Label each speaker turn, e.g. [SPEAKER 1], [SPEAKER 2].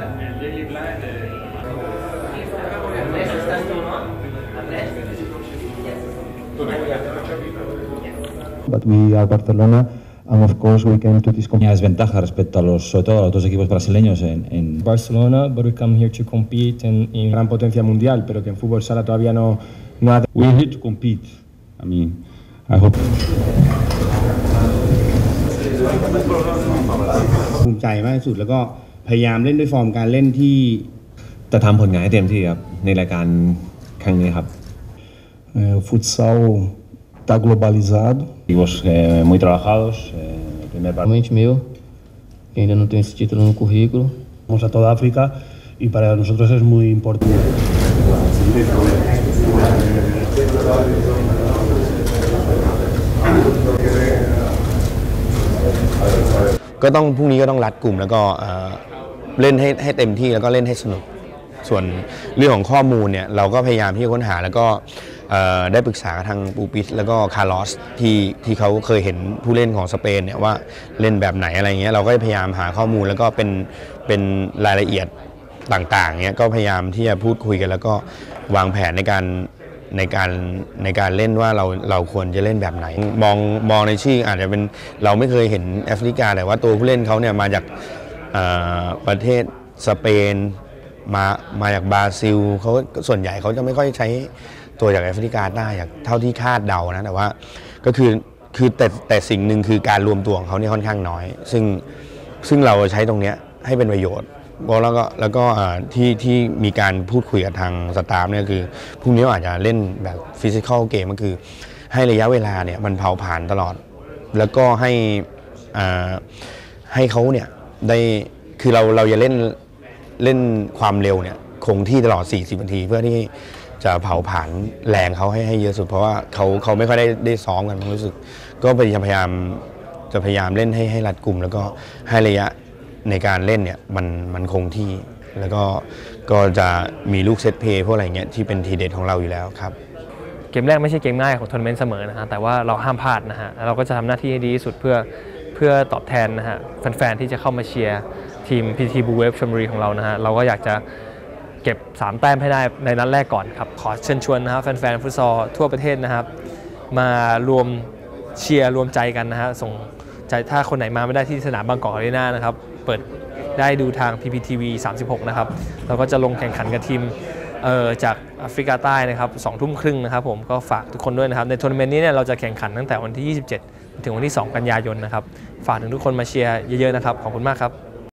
[SPEAKER 1] But we are Barcelona, and of course we came to this
[SPEAKER 2] desventaja respecto a sobre todo a los otros equipos brasileños en
[SPEAKER 3] Barcelona, but we come here to compete en gran potencia mundial, pero que en fútbol sala todavía no ha.
[SPEAKER 2] We're here to compete. I mean, I hope.
[SPEAKER 4] ภูมิใจมากที่สุดแล้วก็พยายามเล่นด้วยฟอร์มการเล่นที่
[SPEAKER 2] จะทำผลงานให้เต็มที่ครับในรายการครั้งนี้ครับ
[SPEAKER 1] Futsal está globalizado.
[SPEAKER 2] Equipos muy trabajados.
[SPEAKER 5] Realmente meu, que ainda não tem esse título no currículo.
[SPEAKER 1] Vamos a toda África y para nosotros es muy importante.
[SPEAKER 6] ก็ต้องพรุ่งนี้ก็ต้องรัดกลุ่มแล้วก็เล่นให้เต็มที่แล้วก็เล่นให้สนุกส่วนเรื่องของข้อมูลเนี่ยเราก็พยายามที่จะค้นหาแล้วก็ได้ปรึกษากับทางปูปิสแล้วก็คาร์ลอสที่เขาเคยเห็นผู้เล่นของสเปนเนี่ยว่าเล่นแบบไหนอะไรเงี้ยเราก็พยายามหาข้อมูลแล้วก็เป็นรายละเอียดต่างๆเงี้ยก็พยายามที่จะพูดคุยกันแล้วก็วางแผนในการเล่นว่าเราควรจะเล่นแบบไหนมองในชื่ออาจจะเป็นเราไม่เคยเห็นแอฟริกาแต่ว่าตัวผู้เล่นเขาเนี่ยมาจากประเทศสเปนมาจากบราซิลเขาส่วนใหญ่เขาจะไม่ค่อยใช้ตัวจากแอฟริกาใต้เท่าที่คาดเดานะแต่ว่าก็คือแต่สิ่งหนึ่งคือการรวมตัวของเขาเนี่ยค่อนข้างน้อยซึ่งเราใช้ตรงนี้ให้เป็นประโยชน์แล้วก็ที่มีการพูดคุยกับทางสตาฟเนี่ยคือพรุ่งนี้อาจจะเล่นแบบฟิสิกอลเกมก็คือให้ระยะเวลาเนี่ยมันเผาผ่านตลอดแล้วก็ให้เขาเนี่ยได้คือเราจะเล่นความเร็วเนี่ยคงที่ตลอด40นาทีเพื่อที่จะเผาผ่านแรงเขาให้เยอะสุดเพราะว่าเขาไม่ค่อยได้ซ้อมกันผมรู้สึกก็พยายามเล่นให้รัดกุมแล้วก็ให้ระยะในการเล่นเนี่ยมันคงที่แล้วก็จะมีลูกเซตเพย์พวกอะไรเงี้ยที่เป็นทีเด็ดของเราอยู่แล้วครับ
[SPEAKER 3] เกมแรกไม่ใช่เกมง่ายของทัวร์นาเมนต์เสมอนะฮะแต่ว่าเราห้ามพลาดนะฮะแล้วเราก็จะทำหน้าที่ให้ดีที่สุดเพื่อตอบแทนนะฮะแฟนๆที่จะเข้ามาเชียร์ทีม PT Blue Wave ชลบุรีของเรานะฮะเราก็อยากจะเก็บ3แต้มให้ได้ในนัดแรกก่อนครับขอเชิญชวนนะครับแฟนๆฟุตซอลทั่วประเทศนะครับมารวมเชียร์รวมใจกันนะฮะส่งใจถ้าคนไหนมาไม่ได้ที่สนามบางกอกอารีนานะครับเปิดได้ดูทาง PPTV 36นะครับเราก็จะลงแข่งขันกับทีมจากแอฟริกาใต้นะครับ20:30นะครับผมก็ฝากทุกคนด้วยนะครับในทัวร์นาเมนต์นี้เนี่ยเราจะแข่งขันตั้งแต่วันที่27ถึงวันที่2กันยายนนะครับฝากถึงทุกคนมาเชียร์เยอะๆนะครับขอบคุณมากครับ